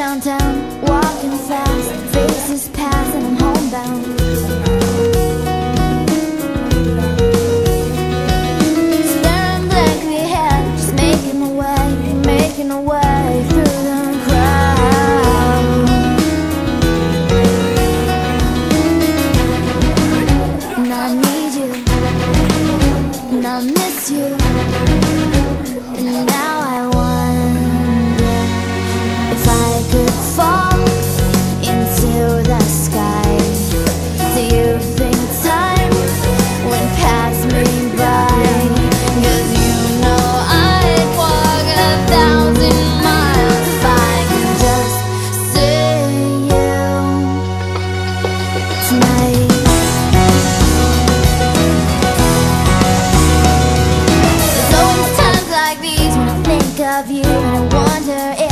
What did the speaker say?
downtown, walking fast, faces pass and I'm homebound. Staring blankly ahead, just making my way through the crowd. And I need you, and I miss you, and now I wonder if I could fall into the sky. Do you think time would pass me by? 'Cause you know I'd walk 1,000 miles if I could just see you tonight. There's always times like these when I think of you and I wonder if